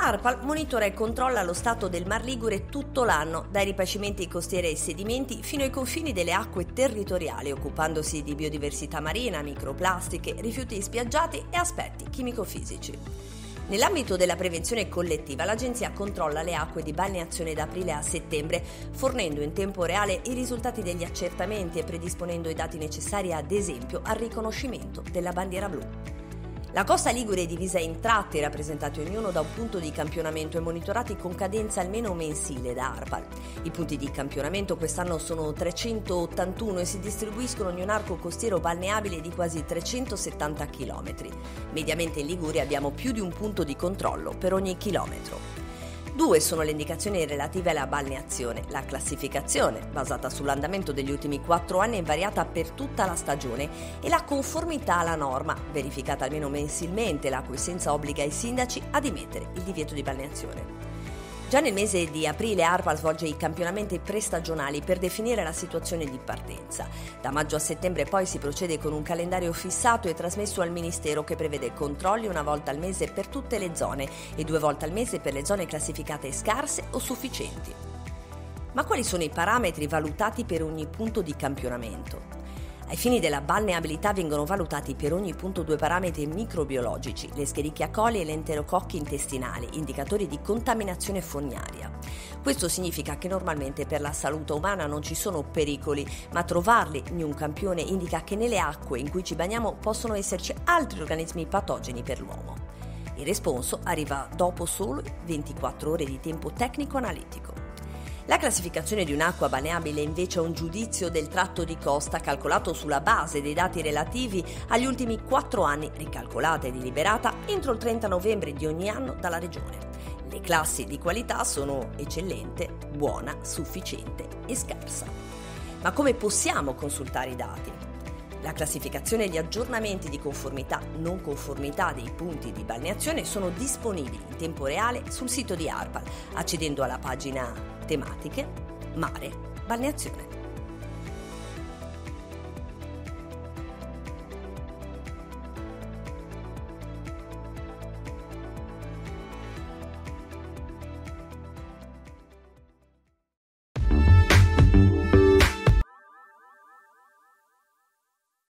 ARPAL monitora e controlla lo stato del Mar Ligure tutto l'anno, dai ripascimenti costieri ai sedimenti fino ai confini delle acque territoriali, occupandosi di biodiversità marina, microplastiche, rifiuti spiaggiati e aspetti chimico-fisici. Nell'ambito della prevenzione collettiva, l'Agenzia controlla le acque di balneazione da aprile a settembre, fornendo in tempo reale i risultati degli accertamenti e predisponendo i dati necessari, ad esempio, al riconoscimento della bandiera blu. La costa ligure è divisa in tratti, rappresentati ognuno da un punto di campionamento e monitorati con cadenza almeno mensile da ARPAL. I punti di campionamento quest'anno sono 381 e si distribuiscono in un arco costiero balneabile di quasi 370 km. Mediamente in Liguria abbiamo più di un punto di controllo per ogni chilometro. 2 sono le indicazioni relative alla balneazione. La classificazione, basata sull'andamento degli ultimi 4 anni, è invariata per tutta la stagione, e la conformità alla norma, verificata almeno mensilmente, la cui essenza obbliga i sindaci ad emettere il divieto di balneazione. Già nel mese di aprile ARPAL svolge i campionamenti prestagionali per definire la situazione di partenza. Da maggio a settembre poi si procede con un calendario fissato e trasmesso al Ministero, che prevede controlli una volta al mese per tutte le zone e 2 volte al mese per le zone classificate scarse o sufficienti. Ma quali sono i parametri valutati per ogni punto di campionamento? Ai fini della balneabilità vengono valutati per ogni punto 2 parametri microbiologici, le Escherichia coli e gli enterococchi intestinali, indicatori di contaminazione fognaria. Questo significa che normalmente per la salute umana non ci sono pericoli, ma trovarli in un campione indica che nelle acque in cui ci bagniamo possono esserci altri organismi patogeni per l'uomo. Il responso arriva dopo solo 24 ore di tempo tecnico-analitico. La classificazione di un'acqua balneabile invece è un giudizio del tratto di costa calcolato sulla base dei dati relativi agli ultimi 4 anni, ricalcolata e deliberata entro il 30 novembre di ogni anno dalla Regione. Le classi di qualità sono eccellente, buona, sufficiente e scarsa. Ma come possiamo consultare i dati? La classificazione e gli aggiornamenti di conformità-non conformità dei punti di balneazione sono disponibili in tempo reale sul sito di ARPAL, accedendo alla pagina tematiche, mare, balneazione.